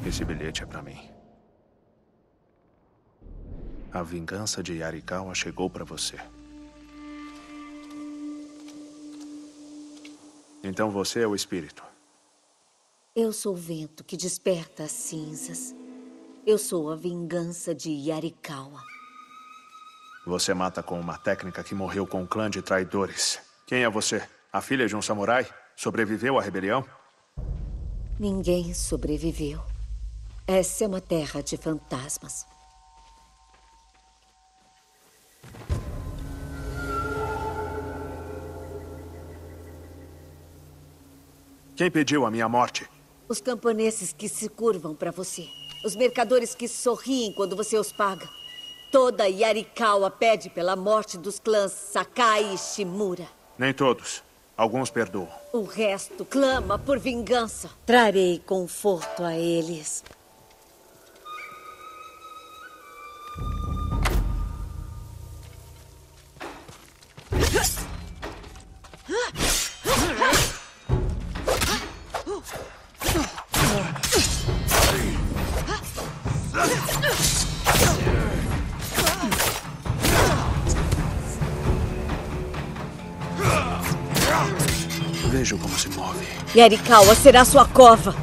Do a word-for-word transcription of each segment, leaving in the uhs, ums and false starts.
Esse bilhete é pra mim. A vingança de Yarikawa chegou pra você. Então você é o espírito. Eu sou o vento que desperta as cinzas. Eu sou a vingança de Yarikawa. Você mata com uma técnica que morreu com um clã de traidores. Quem é você? A filha de um samurai? Sobreviveu à rebelião? Ninguém sobreviveu. Essa é uma terra de fantasmas. Quem pediu a minha morte? Os camponeses que se curvam para você. Os mercadores que sorriem quando você os paga. Toda Yarikawa pede pela morte dos clãs Sakai e Shimura. Nem todos. Alguns perdoam. O resto clama por vingança. Trarei conforto a eles. Vejo como se move. Yarikawa será sua cova.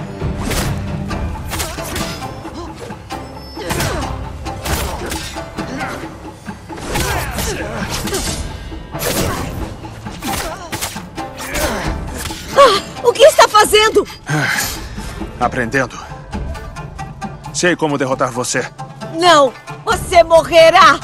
Ah, o que está fazendo? Aprendendo. Sei como derrotar você. Não! Você morrerá!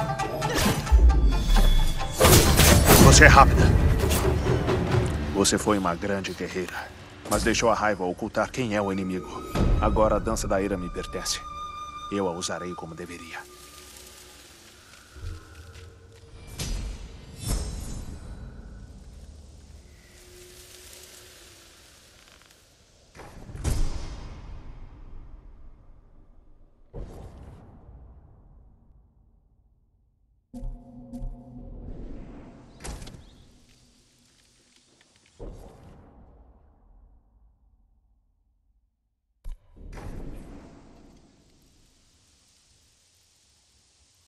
Você é rápida. Você foi uma grande guerreira, mas deixou a raiva ocultar quem é o inimigo. Agora a dança da ira me pertence. Eu a usarei como deveria.